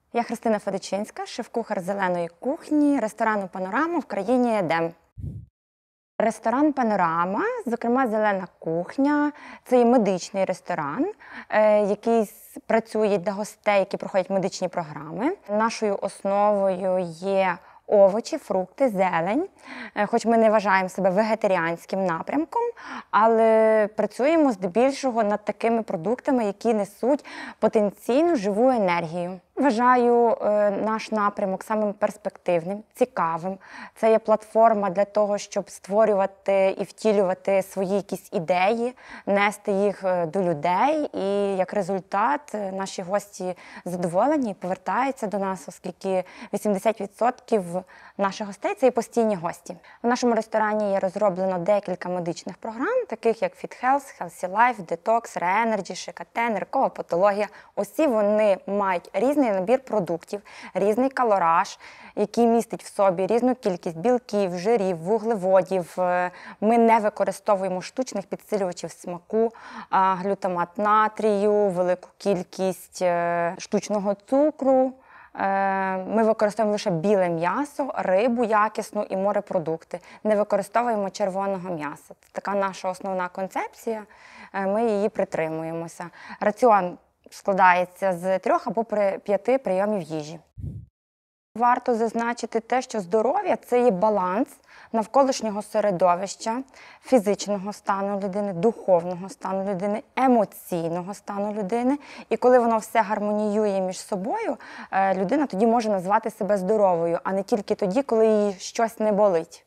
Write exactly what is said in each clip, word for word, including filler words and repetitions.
Я Христина Федичинська, шеф-кухар зеленої кухні ресторану «Панорама» в країні Едем. Ресторан «Панорама», зокрема зелена кухня, це є медичний ресторан, який працює для гостей, які проходять медичні програми. Нашою основою є овочі, фрукти, зелень, хоч ми не вважаємо себе вегетаріанським напрямком, але працюємо здебільшого над такими продуктами, які несуть потенційну живу енергію. Вважаю наш напрямок самим перспективним, цікавим. Це є платформа для того, щоб створювати і втілювати свої якісь ідеї, нести їх до людей. І як результат наші гості задоволені, повертаються до нас, оскільки вісімдесят відсотків наших гостей – це і постійні гості. В нашому ресторані є розроблено декілька медичних програм, таких як Fit Health, Healthy Life, Detox, Re-Energy, Шикатен, Ниркова патологія. Усі вони мають різний набір продуктів, різний калораж, який містить в собі різну кількість білків, жирів, вуглеводів. Ми не використовуємо штучних підсилювачів смаку, глютамат натрію, велику кількість штучного цукру. Ми використовуємо лише біле м'ясо, рибу якісну і морепродукти. Не використовуємо червоного м'яса. Це така наша основна концепція, ми її притримуємося. Раціон складається з трьох або п'яти прийомів їжі. Варто зазначити те, що здоров'я – це є баланс навколишнього середовища, фізичного стану людини, духовного стану людини, емоційного стану людини. І коли воно все гармоніює між собою, людина тоді може назвати себе здоровою, а не тільки тоді, коли їй щось не болить.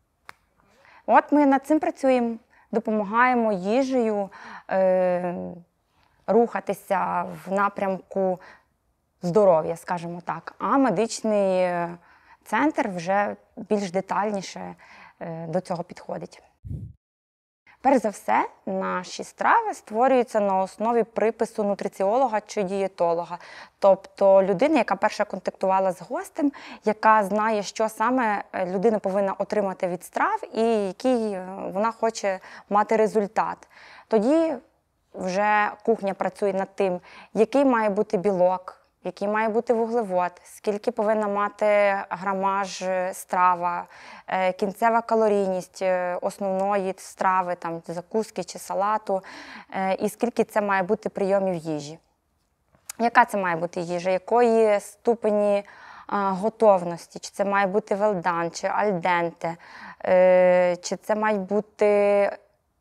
От ми над цим працюємо, допомагаємо їжею е, рухатися в напрямку здоров'я, скажімо так, а медичний центр вже більш детальніше до цього підходить. Перш за все, наші страви створюються на основі припису нутриціолога чи дієтолога, тобто людини, яка перша контактувала з гостем, яка знає, що саме людина повинна отримати від страв і який вона хоче мати результат. Тоді вже кухня працює над тим, який має бути білок, який має бути вуглевод, скільки повинна мати грамаж страва, кінцева калорійність основної страви, там, закуски чи салату, і скільки це має бути прийомів їжі. Яка це має бути їжа, якої ступені готовності, чи це має бути велдан, чи альденте, чи це мають бути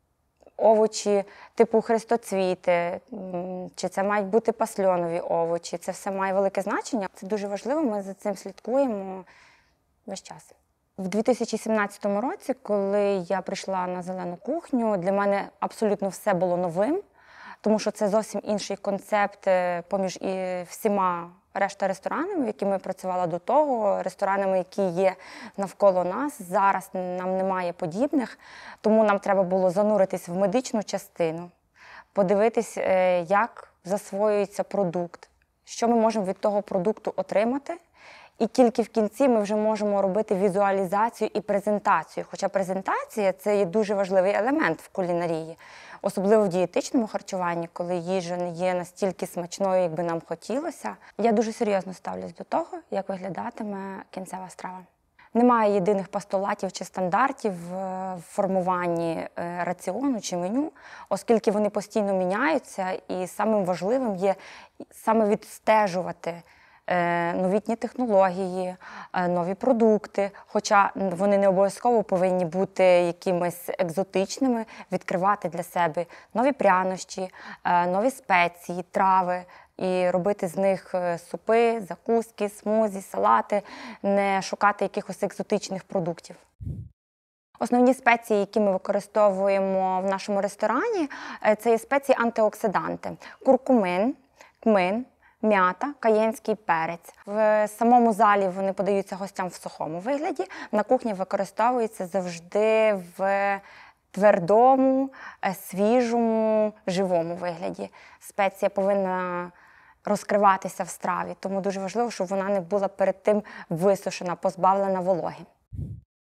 овочі типу хрестоцвіти, чи це мають бути пасльонові овочі. Це все має велике значення. Це дуже важливо, ми за цим слідкуємо весь час. В дві тисячі сімнадцятому році, коли я прийшла на зелену кухню, для мене абсолютно все було новим, тому що це зовсім інший концепт поміж і всіма решта ресторанами, які ми працювали до того, ресторанами, які є навколо нас. Зараз нам немає подібних, тому нам треба було зануритись в медичну частину, подивитись, як засвоюється продукт, що ми можемо від того продукту отримати. І тільки в кінці ми вже можемо робити візуалізацію і презентацію. Хоча презентація – це є дуже важливий елемент в кулінарії. Особливо в дієтичному харчуванні, коли їжа не є настільки смачною, як би нам хотілося. Я дуже серйозно ставлюсь до того, як виглядатиме кінцева страва. Немає єдиних постулатів чи стандартів в формуванні раціону чи меню, оскільки вони постійно міняються, і самим важливим є саме відстежувати новітні технології, нові продукти, хоча вони не обов'язково повинні бути якимись екзотичними, відкривати для себе нові прянощі, нові спеції, трави і робити з них супи, закуски, смузі, салати, не шукати якихось екзотичних продуктів. Основні спеції, які ми використовуємо в нашому ресторані, це є спеції-антиоксиданти – куркумин, кмин, м'ята, каєнський перець. В самому залі вони подаються гостям в сухому вигляді. На кухні використовуються завжди в твердому, свіжому, живому вигляді. Спеція повинна розкриватися в страві, тому дуже важливо, щоб вона не була перед тим висушена, позбавлена вологи.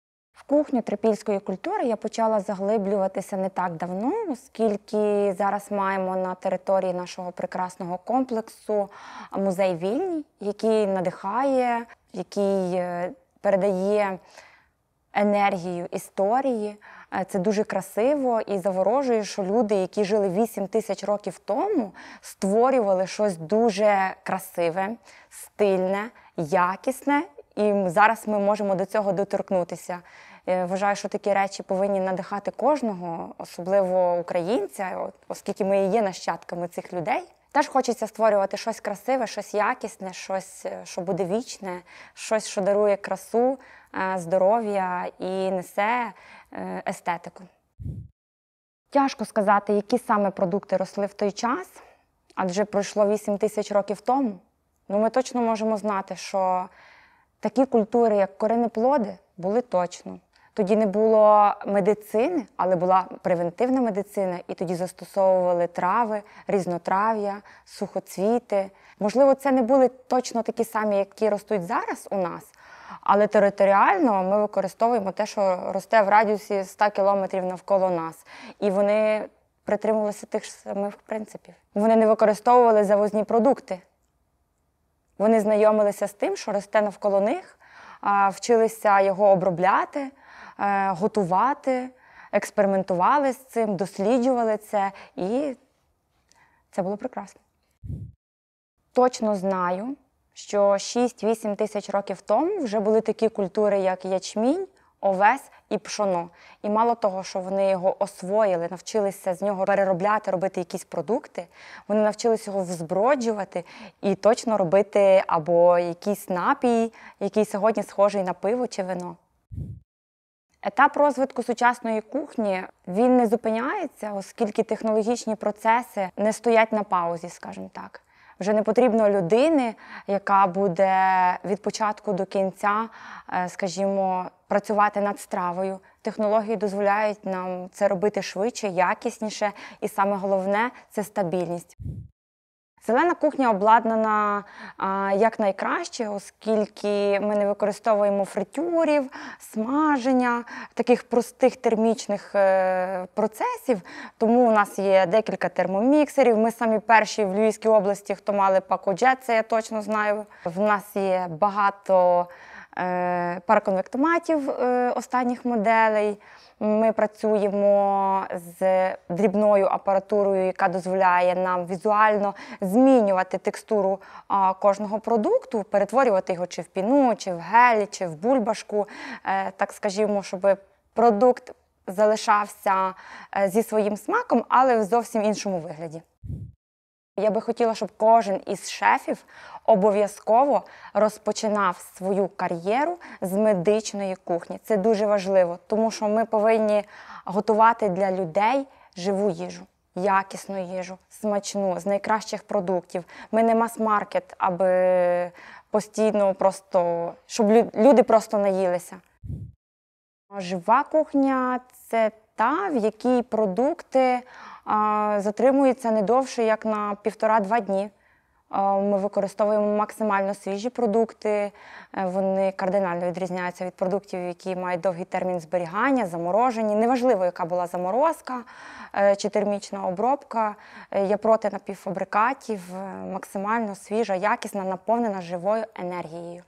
В кухню трипільської культури я почала заглиблюватися не так давно, оскільки зараз маємо на території нашого прекрасного комплексу музей Вільні, який надихає, який передає енергію історії. Це дуже красиво і заворожує, що люди, які жили вісім тисяч років тому, створювали щось дуже красиве, стильне, якісне, і зараз ми можемо до цього доторкнутися. Я вважаю, що такі речі повинні надихати кожного, особливо українця, оскільки ми і є нащадками цих людей. Теж хочеться створювати щось красиве, щось якісне, щось, що буде вічне, щось, що дарує красу, здоров'я і несе естетику. Тяжко сказати, які саме продукти росли в той час, адже пройшло вісім тисяч років тому. Ну, ми точно можемо знати, що такі культури, як коренеплоди, були точно. Тоді не було медицини, але була превентивна медицина, і тоді застосовували трави, різнотрав'я, сухоцвіти. Можливо, це не були точно такі самі, які ростуть зараз у нас, але територіально ми використовуємо те, що росте в радіусі ста кілометрів навколо нас. І вони притримувалися тих самих принципів. Вони не використовували завозні продукти. Вони знайомилися з тим, що росте навколо них, вчилися його обробляти, готувати, експериментували з цим, досліджували це, і це було прекрасно. Точно знаю, що шість-вісім тисяч років тому вже були такі культури, як ячмінь, овес і пшоно. І мало того, що вони його освоїли, навчилися з нього переробляти, робити якісь продукти, вони навчилися його взброджувати і точно робити або якийсь напій, який сьогодні схожий на пиво чи вино. Етап розвитку сучасної кухні, він не зупиняється, оскільки технологічні процеси не стоять на паузі, скажімо так. Вже не потрібно людини, яка буде від початку до кінця, скажімо, працювати над стравою. Технології дозволяють нам це робити швидше, якісніше і саме головне – це стабільність. Зелена кухня обладнана а, якнайкраще, оскільки ми не використовуємо фритюрів, смаження, таких простих термічних е, процесів. Тому у нас є декілька термоміксерів. Ми самі перші в Львівській області, хто мали Pacojet, це я точно знаю. В нас є багато е, пароконвектоматів е, останніх моделей. Ми працюємо з дрібною апаратурою, яка дозволяє нам візуально змінювати текстуру а, кожного продукту, перетворювати його чи в піну, чи в гель, чи в бульбашку, е, так скажімо, щоб продукт залишався е, зі своїм смаком, але в зовсім іншому вигляді. Я би хотіла, щоб кожен із шефів обов'язково розпочинав свою кар'єру з медичної кухні. Це дуже важливо, тому що ми повинні готувати для людей живу їжу, якісну їжу, смачну, з найкращих продуктів. Ми не мас-маркет, аби постійно просто, щоб люди просто наїлися. Жива кухня – це та, в якій продукти а, затримуються не довше, як на півтора-два дні. А, ми використовуємо максимально свіжі продукти, вони кардинально відрізняються від продуктів, які мають довгий термін зберігання, заморожені. Неважливо, яка була заморозка чи термічна обробка. Я проти напівфабрикатів, максимально свіжа, якісна, наповнена живою енергією.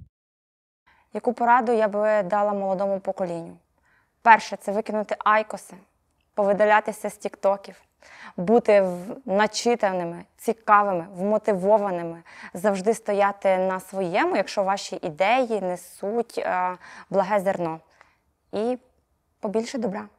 Яку пораду я би дала молодому поколінню? Перше – це викинути айкоси, повидалятися з тіктоків, бути начитаними, цікавими, вмотивованими, завжди стояти на своєму, якщо ваші ідеї несуть благе зерно. І побільше добра.